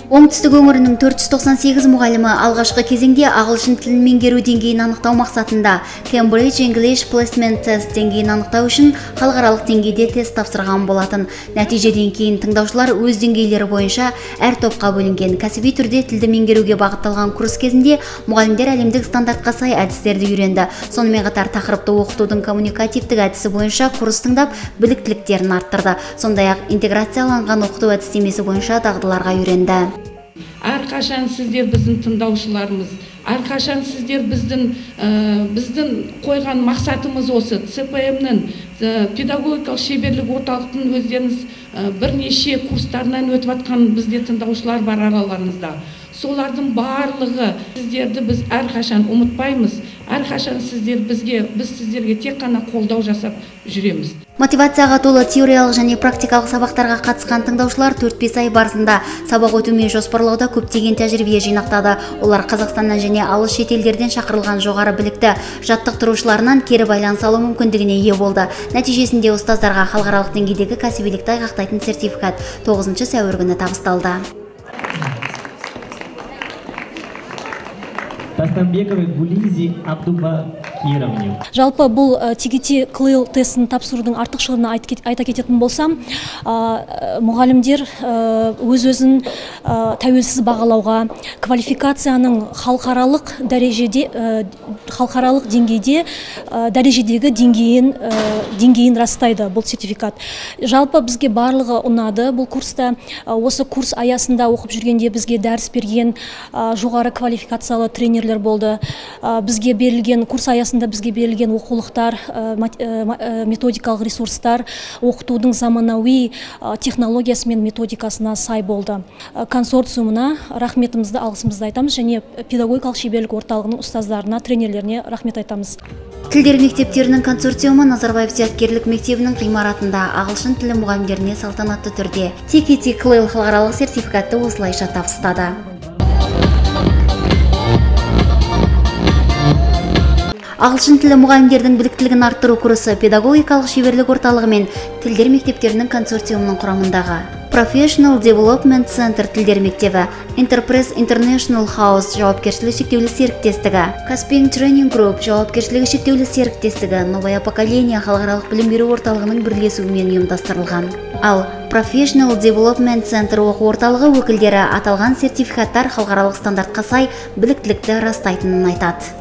Оңтүстік өңірінің 498 мұғалімі алғашқы кезеңде ағылшын тілін меңгеру деңгейін анықтау мақсатында Cambridge English Placement Test деңгейін анықтау үшін халықаралық деңгейде тест тапсырған болатын. Нәтижеден кейін тыңдаушылар өз деңгейлері бойынша әр топқа бөлінген. Кәсіби түрде тілді меңгеруге бағытталған курс кезінде мұғалімдер әлемдік стандартқа сай әдістерді үйренді. Сонымен қатар тақырыпты оқытудың коммуникативтік әдісі бойынша курс тыңдап біліктіліктерін арттырды. Сондай-ақ интеграцияланған оқыту әдістемесі бойынша дағдыларға үйренді. Әрқашан сіздер біздің тыңдаушыларымыз, әрқашан сіздер біздің қойған мақсатымыз осы. ЦПМ-нің педагогикалық шеберлік орталықтың өздеріңіз бірнеше курстарынан өтіп атқан бізде тыңдаушылар бар араларыңызда. Солардың барлығы сіздерді біз әрқашан ұмытпаймыз. Әрқашан біз сіздерге тек қана қолдау жасап жүреміз. Мотивацияға толы теориялық және практикалық сабақтарға қатысқан тыңдаушылар 4-5 ай барысында сабақ өтумен жоспарлауда көптеген тәжірибе жинақтады. Олар Қазақстаннан және алыс шетелдерден шақырылған жоғары білікті жаттықтырушыларынан кері байланыс алу мүмкіндігіне ие болды. Нәтижесінде ұстаздарға халықаралық деңгейдегі кәсібилікті айғақтайтын сертификат 9 сәуір күні табысталды. Тастанбековой Гулизе Абдубакировне. Жалпы бұл TGT CLIL тестін тапсырудың артықшылығын айта кететін болсам, мұғалімдер өз-өзін тәуелсіз бағалауға, квалификацияның халықаралық деңгейде дәрежедегі деңгейін растайды бұл сертификат. Жалпы бізге барлығы ұнады бұл курста. Осы курс аясында оқып жүргенде бізге дәріс берген жоғары квалификациялы тренерлер болды. Бізге берілген курс аясында бізге берілген оқулықтар, методикалық ресурстар оқытудың заманауи технологиясы мен методикасына сай болды. Консорциумына рахметімізді, алғысымызды айтамыз және педагогикалық шеберлік орталығының ұстаздарына, тренерлеріне рахмет айтамыз. Тілдер мектептерінің консорциумы Назарбаев зияткерлік мектебінің ғимаратында ағылшын тілі мұғалімдеріне салтанатты түрде TGT CLIL халықаралық сертификатты осылайша табыстады. Ағылшын тілі мұғалімдердің біліктілігін арттыру курсы педагогикалық шеберлік орталығы мен тілдер мектептерінің консорциумының құрамындағы Professional Development Center тілдер мектебі, Enterprise International House жауапкершілігі шектеулі серіктестігі, Caspian Training Group жауапкершілігі шектеулі серіктестігі, Новое поколение халықаралық білім беру орталығының бірлесуімен ұйымдастырылған. Ал Professional Development Center оқу орталығы өкілдері аталған сертификаттар халықаралық стандартқа сай біліктілікті растайтынын айтады.